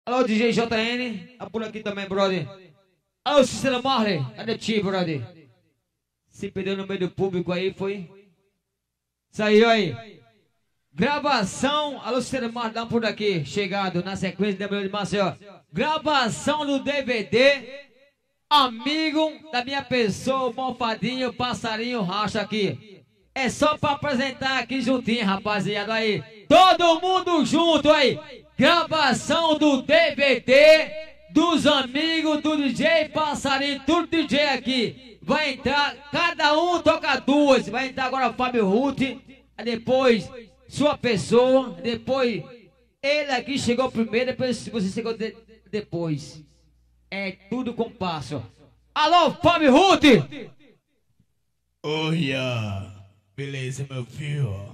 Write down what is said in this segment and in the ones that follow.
Alô, DJ JN. Tá por aqui também, brother. Alô, Cícero Marley. Cadê ti, brother? Se perdeu no meio do público aí, foi? Saiu aí. Gravação. Alô, Cícero Marley, dá por aqui. Chegado na sequência de Maceió. Gravação do DVD. Amigo da minha pessoa, Mofadinho, Passarinho Racha aqui. É só pra apresentar aqui juntinho, rapaziada, aí. Todo mundo junto aí. Gravação do DVD dos amigos do DJ Passarinho, tudo DJ aqui. Vai entrar, cada um toca duas. Vai entrar agora o Fábio Ruth, depois sua pessoa, depois ele aqui chegou primeiro, depois você chegou depois. É tudo compasso. Alô, Fábio Ruth! Olha, beleza, meu filho.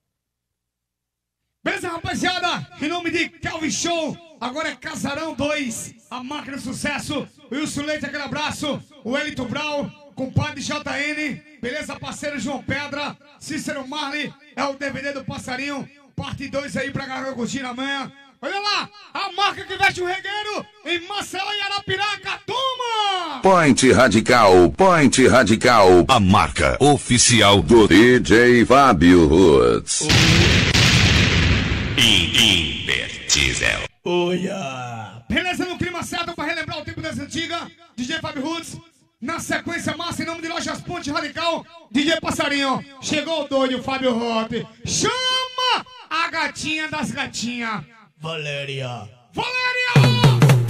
Beleza, rapaziada? Em nome de Calvin Show, agora é Casarão 2, a máquina do sucesso. Wilson Leite, aquele abraço. O Elito Brau, compadre JN. Beleza, parceiro João Pedra. Cícero Marley, é o DVD do Passarinho. Parte 2 aí pra galera curtir amanhã. Olha lá, a marca que veste o regueiro em Maceió e Arapiraca, toma! Point Radical, a marca oficial do DJ Fábio Roots. Impertível. Olha! Beleza, no clima certo pra relembrar o tempo das antigas, DJ Fábio Roots. Na sequência, massa, em nome de Lojas Ponte Radical, DJ Passarinho. Chegou o doido, Fábio Roots. Chama a gatinha das gatinhas. Valéria. Valéria!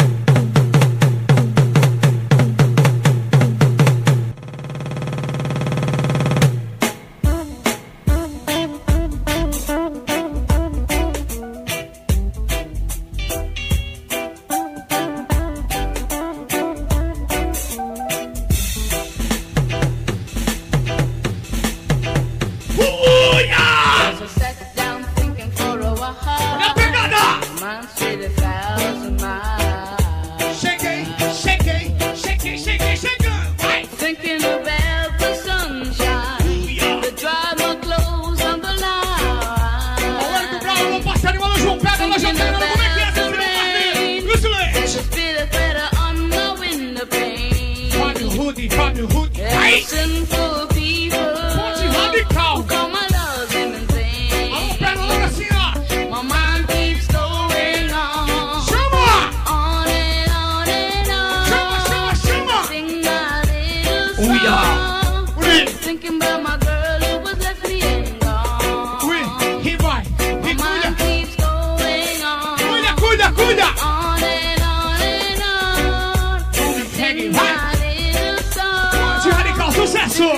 Sinful people, Ponte Radical, come my love him and sing. My mind keeps going on, on and on and on. Sing my little song, thinking about my girl who was left me and gone. My mind keeps going on, on and on and on. Sing my little song. Sucesso!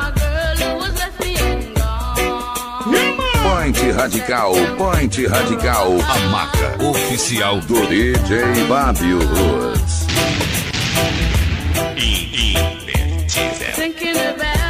Point Radical, a marca oficial do DJ Fábio Roots. Impertível.